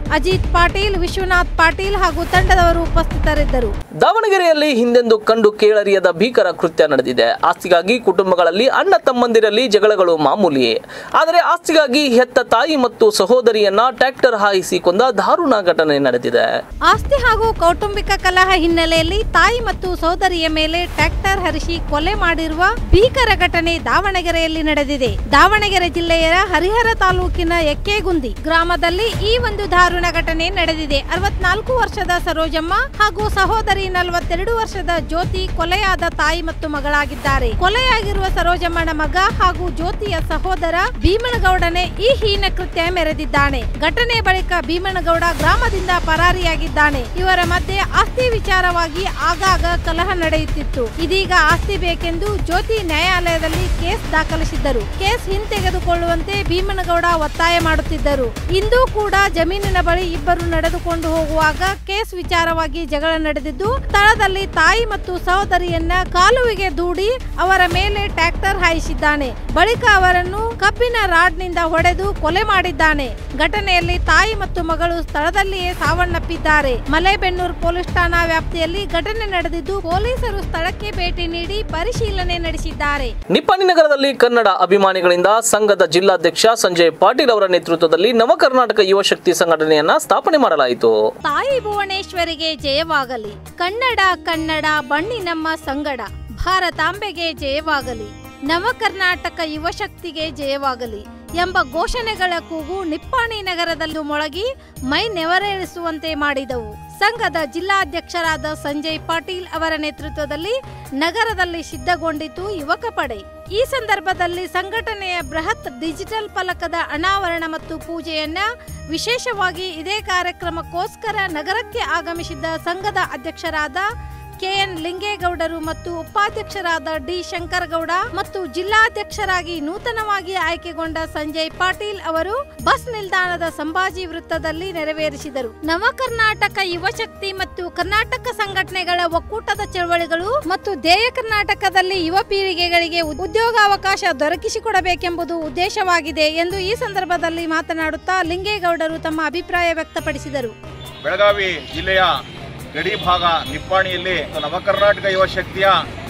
ಅಜಿತ್ ಪಾಟೀಲ್, ವಿಶ್ವನಾಥ್ ಪಾಟೀಲ್ ಹಾಗೂ ತಂಡದವರು ಉಪಸ್ಥಿತರಿದ್ದರು. ದಾವಣಗೆರೆಯಲ್ಲಿ ಹಿಂದೆಂದೂ ಕಂಡು ಕೇಳರಿಯದ ಭೀಕರ ಕೃತ್ಯ ನಡೆದಿದೆ. ಆಸ್ತಿಗಾಗಿ ಕುಟುಂಬಗಳಲ್ಲಿ ಅಣ್ಣ ತಮ್ಮಂದಿರಲ್ಲಿ ಜಗಳಗಳು ಮಾಮೂಲಿಯೇ. ಆದರೆ ಆಸ್ತಿಗಾಗಿ ಹೆತ್ತ ತಾಯಿ ಮತ್ತು ಸಹೋದರಿಯನ್ನ ಟ್ರ್ಯಾಕ್ಟರ್ ಹಾಯಿಸಿ ಕೊಂದ ದಾರುಣ ಘಟನೆ ನಡೆದಿದೆ. ಆಸ್ತಿ ಹಾಗೂ ಕೌಟುಂಬಿಕ ಕಲಹ ಹಿನ್ನೆಲೆಯಲ್ಲಿ ತಾಯಿ ಮತ್ತು ಸಹೋದರಿಯ ಮೇಲೆ ಟ್ರ್ಯಾಕ್ಟರ್ ಹರಿಸಿ ಕೊಲೆ ಮಾಡಿರುವ ಭೀಕರ ಘಟನೆ ದಾವಣಗೆರೆಯಲ್ಲಿ ನಡೆದಿದೆ. ದಾವಣಗೆರೆ ಜಿಲ್ಲೆಯ ಹರಿಹರ ತಾಲೂಕಿನ ಎಕ್ಕೆಗುಂದಿ ಗ್ರಾಮದಲ್ಲಿ ಈ ಒಂದು ದಾರುಣ ಘಟನೆ ನಡೆದಿದೆ. 64 ವರ್ಷದ ಸರೋಜಮ್ಮ ಹಾಗೂ ಸಹೋದರಿ 42 ವರ್ಷದ ಜ್ಯೋತಿ ಕೊಲೆಯಾದ ತಾಯಿ ಮತ್ತು ಮಗಳಾಗಿದ್ದಾರೆ. ಕೊಲೆಯಾಗಿರುವ ಸರೋಜಮ್ಮನ ಮಗ ಹಾಗೂ ಜ್ಯೋತಿಯ ಸಹೋದರ ಭೀಮನಗೌಡನೇ ಈ ಹೀನ ಕೃತ್ಯ ಮೆರೆದಿದ್ದಾನೆ. ಘಟನೆ ಬಳಿಕ ಭೀಮನಗೌಡ ಗ್ರಾಮದಿಂದ ಪರಾರಿಯಾಗಿದ್ದಾನೆ. ಇವರ ಮಧ್ಯೆ ಆಸ್ತಿ ವಿಚಾರವಾಗಿ ಆಗಾಗ ಕಲಹ ನಡೆಯುತ್ತಿತ್ತು. ಇದೀಗ ಆಸ್ತಿ ಬೇಕೆಂದು ಜ್ಯೋತಿ ನ್ಯಾಯಾಲಯದಲ್ಲಿ ಕೇಸ್ ದಾಖಲಿಸಿದ್ದರು. ಕೇಸ್ ಹಿಂತೆಗೆದುಕೊಳ್ಳುವಂತೆ ಭೀಮನಗೌಡ ಒತ್ತಾಯ ಮಾಡುತ್ತಿದ್ದರು. ಇಂದು ಕೂಡ ಜಮೀನಿನ ಬಳಿ ಇಬ್ಬರು ನಡೆದುಕೊಂಡು ಹೋಗುವಾಗ ಕೇಸ್ ವಿಚಾರವಾಗಿ ಜಗಳ ನಡೆದಿದ್ದು, ಸ್ಥಳದಲ್ಲಿ ತಾಯಿ ಮತ್ತು ಸಹೋದರಿಯನ್ನ ಕಾಲುವೆಗೆ ದೂಡಿ ಅವರ ಮೇಲೆ ಟ್ರ್ಯಾಕ್ಟರ್ ಹಾಯಿಸಿದ್ದಾನೆ. ಬಳಿಕ ಅವರನ್ನು ಕಬ್ಬಿನ ರಾಡ್ನಿಂದ ಹೊಡೆದು ಕೊಲೆ ಮಾಡಿದ್ದಾನೆ. ಘಟನೆಯಲ್ಲಿ ತಾಯಿ ಮತ್ತು ಮಗಳು ಸ್ಥಳದಲ್ಲಿಯೇ ಸಾವನ್ನಪ್ಪಿದ್ದಾರೆ. ಮಲೇಬೆನ್ನೂರು ಪೊಲೀಸ್ ಠಾಣಾ ವ್ಯಾಪ್ತಿಯಲ್ಲಿ ಘಟನೆ ನಡೆದಿದ್ದು, ಪೊಲೀಸರು ಸ್ಥಳಕ್ಕೆ ಭೇಟಿ ನೀಡಿ ಪರಿಶೀಲನೆ ನಡೆಸಿದ್ದಾರೆ. ನಿಪ್ಪಾಣಿ ನಗರದಲ್ಲಿ ಕನ್ನಡ ಅಭಿಮಾನಿಗಳಿಂದ ಸಂಘದ ಜಿಲ್ಲಾಧ್ಯಕ್ಷ ಸಂಜಯ್ ಪಾಟೀಲ್ ಅವರ ನೇತೃತ್ವದಲ್ಲಿ ನವ ಕರ್ನಾಟಕ ಯುವ ಶಕ್ತಿ ಸಂಘಟನೆಯನ್ನ ಸ್ಥಾಪನೆ ಮಾಡಲಾಯಿತು. ತಾಯಿ ಭುವನೇಶ್ವರಿಗೆ ಜಯವಾಗಲಿ, ಕನ್ನಡ ಕನ್ನಡ ಬಣ್ಣಿ ನಮ್ಮ ಸಂಗಡ, ಭಾರತಾಂಬೆಗೆ ಜಯವಾಗಲಿ, ನವ ಕರ್ನಾಟಕ ಯುವ ಶಕ್ತಿಗೆ ಜಯವಾಗಲಿ ಎಂಬ ಘೋಷಣೆಗಳ ಕೂಗು ನಿಪ್ಪಾಣಿ ನಗರದಲ್ಲೂ ಮೊಳಗಿ ಮೈ ನೆವರೇರಿಸುವಂತೆ ಮಾಡಿದವು. ಸಂಘದ ಜಿಲ್ಲಾಧ್ಯಕ್ಷರಾದ ಸಂಜಯ್ ಪಾಟೀಲ್ ಅವರ ನೇತೃತ್ವದಲ್ಲಿ ನಗರದಲ್ಲಿ ಸಿದ್ಧಗೊಂಡಿತು ಯುವಕ ಪಡೆ. ಈ ಸಂದರ್ಭದಲ್ಲಿ ಸಂಘಟನೆಯ ಬೃಹತ್ ಡಿಜಿಟಲ್ ಫಲಕದ ಅನಾವರಣ ಮತ್ತು ಪೂಜೆಯನ್ನ ವಿಶೇಷವಾಗಿ ಇದೇ ಕಾರ್ಯಕ್ರಮಕ್ಕೋಸ್ಕರ ನಗರಕ್ಕೆ ಆಗಮಿಸಿದ್ದ ಸಂಘದ ಅಧ್ಯಕ್ಷರಾದ ಕೆಎನ್ ಲಿಂಗೇಗೌಡರು ಮತ್ತು ಉಪಾಧ್ಯಕ್ಷರಾದ ಡಿ ಶಂಕರಗೌಡ ಮತ್ತು ಜಿಲ್ಲಾಧ್ಯಕ್ಷರಾಗಿ ನೂತನವಾಗಿ ಆಯ್ಕೆಗೊಂಡ ಸಂಜಯ್ ಪಾಟೀಲ್ ಅವರು ಬಸ್ ನಿಲ್ದಾಣದ ಸಂಭಾಜಿ ವೃತ್ತದಲ್ಲಿ ನೆರವೇರಿಸಿದರು. ನವ ಕರ್ನಾಟಕ ಯುವ ಶಕ್ತಿ ಮತ್ತು ಕರ್ನಾಟಕ ಸಂಘಟನೆಗಳ ಒಕ್ಕೂಟದ ಚಳವಳಿಗಳು ಮತ್ತು ಧ್ಯೇಯ ಕರ್ನಾಟಕದಲ್ಲಿ ಯುವ ಪೀಳಿಗೆಗಳಿಗೆ ಉದ್ಯೋಗಾವಕಾಶ ದೊರಕಿಸಿಕೊಡಬೇಕೆಂಬುದು ಉದ್ದೇಶವಾಗಿದೆ ಎಂದು ಈ ಸಂದರ್ಭದಲ್ಲಿ ಮಾತನಾಡುತ್ತಾ ಲಿಂಗೇಗೌಡರು ತಮ್ಮ ಅಭಿಪ್ರಾಯ ವ್ಯಕ್ತಪಡಿಸಿದರು. ಬೆಳಗಾವಿ ಜಿಲ್ಲೆಯ ಗಡಿ ಭಾಗ ನಿಪ್ಪಾಣಿಯಲ್ಲಿ ನವ ಕರ್ನಾಟಕ ಯುವ ಶಕ್ತಿಯ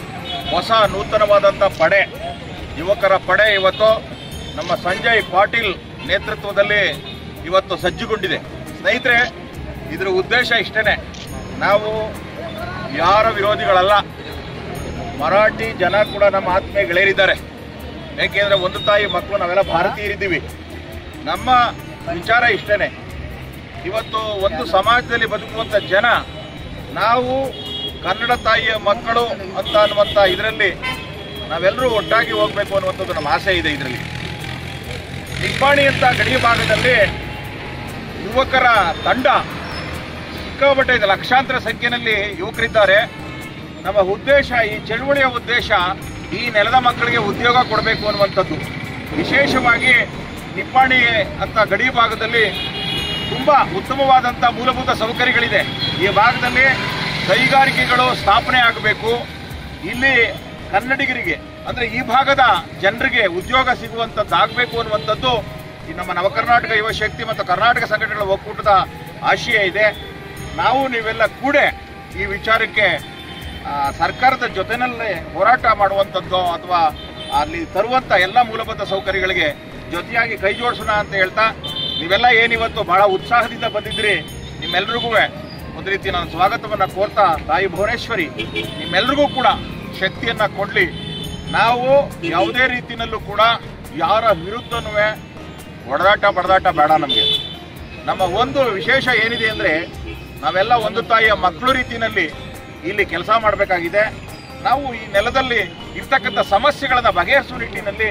ಹೊಸ ನೂತನವಾದಂಥ ಪಡೆ, ಯುವಕರ ಪಡೆ ಇವತ್ತು ನಮ್ಮ ಸಂಜಯ್ ಪಾಟೀಲ್ ನೇತೃತ್ವದಲ್ಲಿ ಇವತ್ತು ಸಜ್ಜುಗೊಂಡಿದೆ. ಸ್ನೇಹಿತರೆ, ಇದರ ಉದ್ದೇಶ ಇಷ್ಟೇ, ನಾವು ಯಾರ ವಿರೋಧಿಗಳಲ್ಲ. ಮರಾಠಿ ಜನ ಕೂಡ ನಮ್ಮ ಆತ್ಮೀಯ ಗೆಳೆಯರಿದ್ದಾರೆ. ಏಕೆಂದರೆ ಒಂದು ತಾಯಿ ಮಕ್ಕಳು ನಾವೆಲ್ಲ ಭಾರತೀಯರಿದ್ದೀವಿ. ನಮ್ಮ ವಿಚಾರ ಇಷ್ಟೇ, ಇವತ್ತು ಒಂದು ಸಮಾಜದಲ್ಲಿ ಬದುಕುವಂಥ ಜನ ನಾವು ಕನ್ನಡ ತಾಯಿಯ ಮಕ್ಕಳು ಅಂತ ಅನ್ನುವಂಥ ಇದರಲ್ಲಿ ನಾವೆಲ್ಲರೂ ಒಟ್ಟಾಗಿ ಹೋಗಬೇಕು ಅನ್ನುವಂಥದ್ದು ನಮ್ಮ ಆಸೆ ಇದೆ. ಇದರಲ್ಲಿ ನಿಪ್ಪಾಣಿ ಅಂತ ಗಡಿ ಭಾಗದಲ್ಲಿ ಯುವಕರ ತಂಡ ಸಿಕ್ಕಾಪಟ್ಟೆ ಇದೆ, ಲಕ್ಷಾಂತರ ಸಂಖ್ಯೆಯಲ್ಲಿ ಯುವಕರಿದ್ದಾರೆ. ನಮ್ಮ ಉದ್ದೇಶ, ಈ ಚಳುವಳಿಯ ಉದ್ದೇಶ ಈ ನೆಲದ ಮಕ್ಕಳಿಗೆ ಉದ್ಯೋಗ ಕೊಡಬೇಕು ಅನ್ನುವಂಥದ್ದು. ವಿಶೇಷವಾಗಿ ನಿಪ್ಪಾಣಿ ಅಂತ ಗಡಿ ಭಾಗದಲ್ಲಿ ತುಂಬ ಉತ್ತಮವಾದಂಥ ಮೂಲಭೂತ ಸೌಕರ್ಯಗಳಿದೆ. ಈ ಭಾಗದಲ್ಲಿ ಕೈಗಾರಿಕೆಗಳು ಸ್ಥಾಪನೆ ಆಗಬೇಕು. ಇಲ್ಲಿ ಕನ್ನಡಿಗರಿಗೆ ಅಂದರೆ ಈ ಭಾಗದ ಜನರಿಗೆ ಉದ್ಯೋಗ ಸಿಗುವಂಥದ್ದಾಗಬೇಕು ಅನ್ನುವಂಥದ್ದು ಈ ನಮ್ಮ ನವ ಕರ್ನಾಟಕ ಯುವ ಶಕ್ತಿ ಮತ್ತು ಕರ್ನಾಟಕ ಸಂಘಟನೆಗಳ ಒಕ್ಕೂಟದ ಆಶಯ ಇದೆ. ನಾವು ನೀವೆಲ್ಲ ಕೂಡ ಈ ವಿಚಾರಕ್ಕೆ ಸರ್ಕಾರದ ಜೊತೆಯಲ್ಲೇ ಹೋರಾಟ ಮಾಡುವಂಥದ್ದು ಅಥವಾ ಅಲ್ಲಿ ತರುವಂಥ ಎಲ್ಲ ಮೂಲಭೂತ ಸೌಕರ್ಯಗಳಿಗೆ ಜೊತೆಯಾಗಿ ಕೈ ಜೋಡಿಸೋಣ ಅಂತ ಹೇಳ್ತಾ, ನೀವೆಲ್ಲ ಏನಿವತ್ತು ಬಹಳ ಉತ್ಸಾಹದಿಂದ ಬಂದಿದ್ರಿ, ನಿಮ್ಮೆಲ್ರಿಗೂ ಒಂದು ರೀತಿ ನಾನು ಸ್ವಾಗತವನ್ನು ಕೋರ್ತಾ, ತಾಯಿ ಭುವನೇಶ್ವರಿ ನಿಮ್ಮೆಲ್ರಿಗೂ ಕೂಡ ಶಕ್ತಿಯನ್ನು ಕೊಡಲಿ. ನಾವು ಯಾವುದೇ ರೀತಿಯಲ್ಲೂ ಕೂಡ ಯಾರ ವಿರುದ್ಧನೂ ಹೊಡೆದಾಟ ಬಡದಾಟ ಬೇಡ. ನಮಗೆ ನಮ್ಮ ಒಂದು ವಿಶೇಷ ಏನಿದೆ ಅಂದರೆ, ನಾವೆಲ್ಲ ಒಂದು ತಾಯಿಯ ಮಕ್ಕಳು ರೀತಿಯಲ್ಲಿ ಇಲ್ಲಿ ಕೆಲಸ ಮಾಡಬೇಕಾಗಿದೆ. ನಾವು ಈ ನೆಲದಲ್ಲಿ ಇರ್ತಕ್ಕಂಥ ಸಮಸ್ಯೆಗಳನ್ನು ಬಗೆಹರಿಸುವ ನಿಟ್ಟಿನಲ್ಲಿ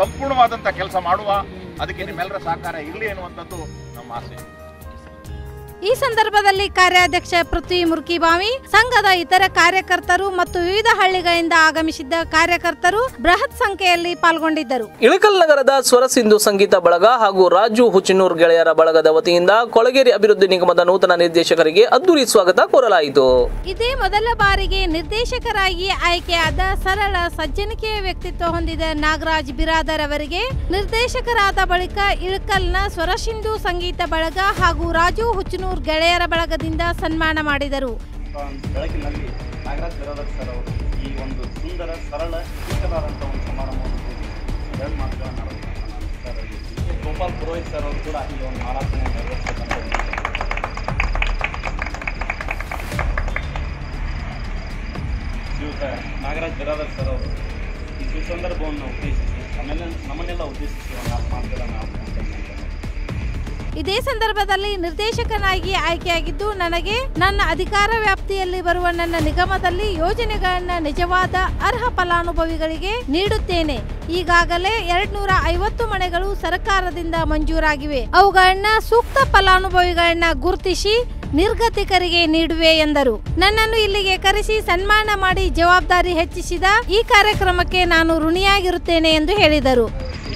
ಸಂಪೂರ್ಣವಾದಂಥ ಕೆಲಸ ಮಾಡುವ, ಅದಕ್ಕೆ ನಿಮ್ಮೆಲ್ಲರ ಸಹಕಾರ ಇರಲಿ ಎನ್ನುವಂಥದ್ದು ನಮ್ಮ ಆಸೆ. ಈ ಸಂದರ್ಭದಲ್ಲಿ ಕಾರ್ಯಾಧ್ಯಕ್ಷ ಪೃಥ್ವಿ ಮುರ್ಕಿಬಾವಿ, ಸಂಘದ ಇತರ ಕಾರ್ಯಕರ್ತರು ಮತ್ತು ವಿವಿಧ ಹಳ್ಳಿಗಳಿಂದ ಆಗಮಿಸಿದ್ದ ಕಾರ್ಯಕರ್ತರು ಬೃಹತ್ ಸಂಖ್ಯೆಯಲ್ಲಿ ಪಾಲ್ಗೊಂಡಿದ್ದರು. ಇಳಕಲ್ ನಗರದ ಸ್ವರ ಸಿಂಧು ಸಂಗೀತ ಬಳಗ ಹಾಗೂ ರಾಜು ಹುಚಿನೂರ್ ಗೆಳೆಯರ ಬಳಗದ ವತಿಯಿಂದ ಕೊಳಗೇರಿ ಅಭಿವೃದ್ಧಿ ನಿಗಮದ ನೂತನ ನಿರ್ದೇಶಕರಿಗೆ ಅದ್ದೂರಿ ಸ್ವಾಗತ ಕೋರಲಾಯಿತು. ಇದೇ ಮೊದಲ ಬಾರಿಗೆ ನಿರ್ದೇಶಕರಾಗಿ ಆಯ್ಕೆಯಾದ ಸರಳ ಸಜ್ಜನಿಕೆಯ ವ್ಯಕ್ತಿತ್ವ ಹೊಂದಿದ ನಾಗರಾಜ್ ಬಿರಾದರ್ ಅವರಿಗೆ ನಿರ್ದೇಶಕರಾದ ಬಳಿಕ ಇಳಕಲ್ನ ಸ್ವರ ಸಿಂಧು ಸಂಗೀತ ಬಳಗ ಹಾಗೂ ರಾಜು ಹುಚಿನೂರ್ ಗೆಳೆಯರ ಬಳಗದಿಂದ ಸನ್ಮಾನ ಮಾಡಿದರು. ಬೆಳಕಿನಲ್ಲಿ ನಾಗರಾಜ್ ಬಿರಾದರ್ ಸರ್ ಅವರು ಈ ಒಂದು ಸುಂದರ ಸರಳ ಚಿಕ್ಕದಾದಂಥ ಒಂದು ಸಮಾರಂಭವನ್ನು ಎರಡು ಮಾತುಗಳನ್ನು ಸರ್ ಗೋಪಾಲ್ ಪುರೋಹಿತ್ ಸರ್ ಅವರು ಕೂಡ ಈ ಒಂದು ಮಾರಾಟವನ್ನು ನೆರವೇರಿಸಬೇಕಂತ ಶ್ರೀಯುತ ನಾಗರಾಜ್ ಬಿರಾದರ್ ಸರ್ ಅವರು ಈ ಸುಸಂದರ್ಭವನ್ನು ಉದ್ದೇಶಿಸಿ ನಮ್ಮನ್ನೆಲ್ಲ ಉದ್ದೇಶಿಸಿ ಒಂದು ಮಾತುಗಳನ್ನು ಇದೇ ಸಂದರ್ಭದಲ್ಲಿ ನಿರ್ದೇಶಕನಾಗಿ ಆಯ್ಕೆಯಾಗಿದ್ದು ನನಗೆ ನನ್ನ ಅಧಿಕಾರ ವ್ಯಾಪ್ತಿಯಲ್ಲಿ ಬರುವ ನನ್ನ ನಿಗಮದಲ್ಲಿ ಯೋಜನೆಗಳನ್ನ ನಿಜವಾದ ಅರ್ಹ ಫಲಾನುಭವಿಗಳಿಗೆ ನೀಡುತ್ತೇನೆ. ಈಗಾಗಲೇ 250 ಮನೆಗಳು ಸರ್ಕಾರದಿಂದ ಮಂಜೂರಾಗಿವೆ. ಅವುಗಳನ್ನ ಸೂಕ್ತ ಫಲಾನುಭವಿಗಳನ್ನ ಗುರುತಿಸಿ ನಿರ್ಗತಿಕರಿಗೆ ನೀಡುವೆ ಎಂದರು. ನನ್ನನ್ನು ಇಲ್ಲಿಗೆ ಕರೆಸಿ ಸನ್ಮಾನ ಮಾಡಿ ಜವಾಬ್ದಾರಿ ಹೆಚ್ಚಿಸಿದ ಈ ಕಾರ್ಯಕ್ರಮಕ್ಕೆ ನಾನು ಋಣಿಯಾಗಿರುತ್ತೇನೆ ಎಂದು ಹೇಳಿದರು.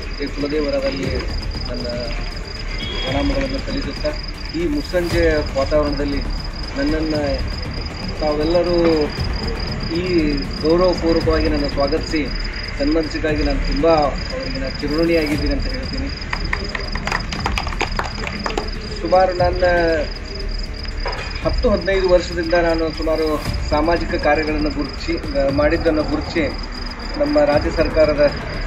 ಪ್ರಣಾಮಗಳನ್ನು ಸಲ್ಲಿಸುತ್ತಾ ಈ ಮುಸ್ಸಂಜೆ ವಾತಾವರಣದಲ್ಲಿ ನನ್ನನ್ನು ತಾವೆಲ್ಲರೂ ಈ ಗೌರವಪೂರ್ವಕವಾಗಿ ನನ್ನ ಸ್ವಾಗತಿಸಿ ಸನ್ಮಾನಿಸಿದಾಗಿ ನಾನು ತುಂಬ ಅವರಿಗೆ ನಾನು ಚಿರಋಣಿಯಾಗಿದ್ದೀನಿ ಅಂತ ಹೇಳ್ತೀನಿ. ಸುಮಾರು ನನ್ನ 10-15 ವರ್ಷದಿಂದ ನಾನು ಸುಮಾರು ಸಾಮಾಜಿಕ ಕಾರ್ಯಗಳನ್ನು ಮಾಡಿದ್ದನ್ನು ಗುರುತಿಸಿ ನಮ್ಮ ರಾಜ್ಯ ಸರ್ಕಾರದ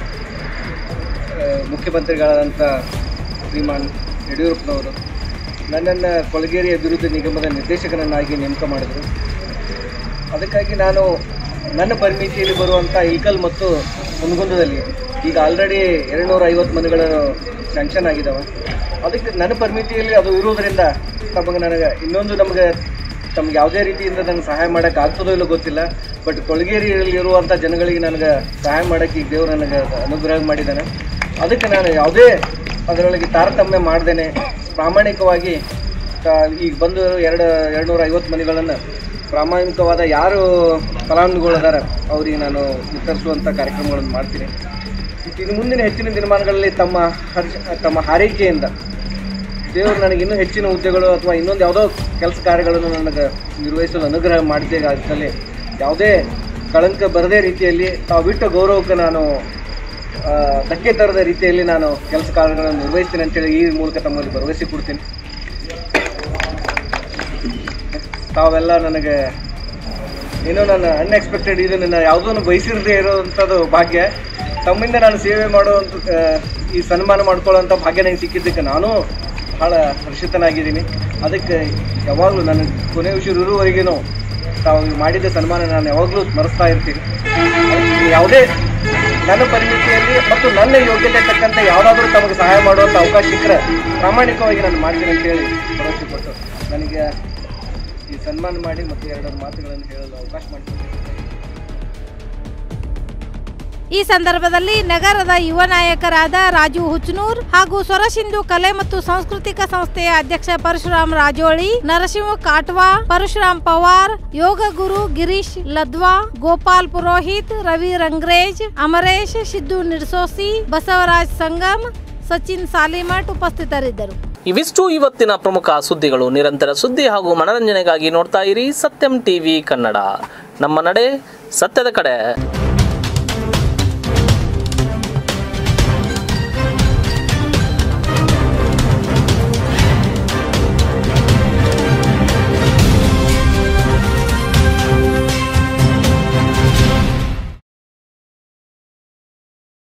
ಮುಖ್ಯಮಂತ್ರಿಗಳಾದಂಥ ಶ್ರೀಮಾನ್ ಯಡಿಯೂರಪ್ಪನವರು ನನ್ನನ್ನು ಕೊಳಗೇರಿ ಅಭಿವೃದ್ಧಿ ನಿಗಮದ ನಿರ್ದೇಶಕನನ್ನಾಗಿ ನೇಮಕ ಮಾಡಿದರು. ಅದಕ್ಕಾಗಿ ನಾನು ನನ್ನ ಪರಿಮಿತಿಯಲ್ಲಿ ಬರುವಂಥ ಇಳಕಲ್ ಮತ್ತು ಹುನಗುಂದದಲ್ಲಿ ಈಗ ಆಲ್ರೆಡಿ 250 ಮನೆಗಳು ಸ್ಯಾಂಕ್ಷನ್ ಆಗಿದ್ದಾವೆ. ಅದಕ್ಕೆ ನನ್ನ ಪರಿಮಿತಿಯಲ್ಲಿ ಅದು ಇರುವುದರಿಂದ ನನಗೆ ಇನ್ನೊಂದು ತಮಗೆ ಯಾವುದೇ ರೀತಿಯಿಂದ ನನಗೆ ಸಹಾಯ ಮಾಡೋಕ್ಕೆ ಆಗ್ತದೋ ಇಲ್ಲೋ ಗೊತ್ತಿಲ್ಲ. ಬಟ್ ಕೊಳಗೇರಿಯಲ್ಲಿ ಇರುವಂಥ ಜನಗಳಿಗೆ ನನಗೆ ಸಹಾಯ ಮಾಡೋಕ್ಕೆ ಈಗ ದೇವರು ನನಗೆ ಅನುಗ್ರಹ ಮಾಡಿದ್ದಾನೆ. ಅದಕ್ಕೆ ನಾನು ಯಾವುದೇ ಅದರೊಳಗೆ ತಾರತಮ್ಯ ಮಾಡ್ದೇನೆ ಪ್ರಾಮಾಣಿಕವಾಗಿ ಈಗ ಬಂದು 250 ಮನೆಗಳನ್ನು ಪ್ರಾಮಾಣಿಕವಾದ ಯಾರು ಫಲಾನುಭವಿಗಳಿದ್ದಾರೆ ಅವರಿಗೆ ನಾನು ವಿತರಿಸುವಂಥ ಕಾರ್ಯಕ್ರಮಗಳನ್ನು ಮಾಡ್ತೀನಿ. ಇನ್ನು ಮುಂದಿನ ಹೆಚ್ಚಿನ ದಿನಮಾನಗಳಲ್ಲಿ ತಮ್ಮ ಹಾರೈಕೆಯಿಂದ ದೇವರು ನನಗೆ ಇನ್ನೂ ಹೆಚ್ಚಿನ ಹುದ್ದೆಗಳು ಅಥವಾ ಇನ್ನೊಂದು ಯಾವುದೋ ಕೆಲಸ ಕಾರ್ಯಗಳನ್ನು ನನಗೆ ನಿರ್ವಹಿಸಲು ಅನುಗ್ರಹ ಮಾಡಿದ್ದೇಗಾದಲ್ಲಿ ಯಾವುದೇ ಕಳಂಕ ಬರದೇ ರೀತಿಯಲ್ಲಿ ತಾವು ಬಿಟ್ಟ ಗೌರವಕ್ಕೆ ನಾನು ಧಕ್ಕೆ ತರದ ರೀತಿಯಲ್ಲಿ ನಾನು ಕೆಲಸ ಕಾರ್ಯಗಳನ್ನು ನಿರ್ವಹಿಸ್ತೀನಿ ಅಂತೇಳಿ ಈ ಮೂಲಕ ತಮ್ಮಲ್ಲಿ ಭರವಸೆ ಕೊಡ್ತೀನಿ. ತಾವೆಲ್ಲ ನನಗೆ ಏನೋ ನನ್ನ ಅನ್ಎಕ್ಸ್ಪೆಕ್ಟೆಡ್ ಇದನ್ನು ಯಾವುದನ್ನು ಬಯಸಿರದೇ ಇರೋವಂಥದ್ದು ಭಾಗ್ಯ. ತಮ್ಮಿಂದ ನಾನು ಸೇವೆ ಮಾಡುವಂಥ ಈ ಸನ್ಮಾನ ಮಾಡ್ಕೊಳ್ಳೋಂಥ ಭಾಗ್ಯ ನನಗೆ ಸಿಕ್ಕಿದ್ದಕ್ಕೆ ನಾನು ಭಾಳ ಹರ್ಷಿತನಾಗಿದ್ದೀನಿ. ಅದಕ್ಕೆ ಯಾವಾಗಲೂ ನನ್ನ ಕೊನೆ ಉಸಿರಿರುವವರೆಗೂ ತಾವು ಮಾಡಿದ ಸನ್ಮಾನ ನಾನು ಯಾವಾಗಲೂ ಸ್ಮರಿಸ್ತಾ ಇರ್ತೀನಿ. ಯಾವುದೇ ನನ್ನ ಪರಿಮಿತಿಯಲ್ಲಿ ಮತ್ತು ನನ್ನ ಯೋಗ್ಯತೆ ತಕ್ಕಂತೆ ಯಾವುದಾದ್ರೂ ತಮಗೆ ಸಹಾಯ ಮಾಡುವಂಥ ಅವಕಾಶ ಸಿಕ್ಕರೆ ಪ್ರಾಮಾಣಿಕವಾಗಿ ನಾನು ಮಾಡ್ತೀನಿ ಅಂತೇಳಿ ಭರವಸೆ ಕೊಟ್ಟು ನನಗೆ ಈ ಸನ್ಮಾನ ಮಾಡಿ ಮತ್ತು 2 ಮಾತುಗಳನ್ನು ಹೇಳಲು ಅವಕಾಶ ಮಾಡಿಕೊಡ್ತೀನಿ. ಈ ಸಂದರ್ಭದಲ್ಲಿ ನಗರದ ಯುವ ನಾಯಕರಾದ ರಾಜು ಹುಚನೂರ್ ಹಾಗೂ ಸ್ವರ ಸಿಂಧು ಕಲೆ ಮತ್ತು ಸಾಂಸ್ಕೃತಿಕ ಸಂಸ್ಥೆಯ ಅಧ್ಯಕ್ಷ ಪರಶುರಾಮ್ ರಾಜೋಳಿ, ನರಸಿಂಹ ಕಾಟ್ವಾ, ಪರಶುರಾಮ್ ಪವಾರ್, ಯೋಗ ಗುರು ಗಿರೀಶ್ ಲದ್ವಾ, ಗೋಪಾಲ್ ಪುರೋಹಿತ್, ರವಿ ರಂಗ್ರೇಜ್, ಅಮರೇಶ್, ಸಿದ್ದು ನಿರ್ಸೋಸಿ, ಬಸವರಾಜ್ ಸಂಗಮ್, ಸಚಿನ್ ಸಾಲಿಮಠ್ ಉಪಸ್ಥಿತರಿದ್ದರು. ಇವಿಷ್ಟು ಇವತ್ತಿನ ಪ್ರಮುಖ ಸುದ್ದಿಗಳು. ನಿರಂತರ ಸುದ್ದಿ ಹಾಗೂ ಮನರಂಜನೆಗಾಗಿ ನೋಡ್ತಾ ಇರಿ ಸತ್ಯಂ ಟಿವಿ ಕನ್ನಡ. ನಮ್ಮ ನಡೆ ಸತ್ಯದ ಕಡೆ.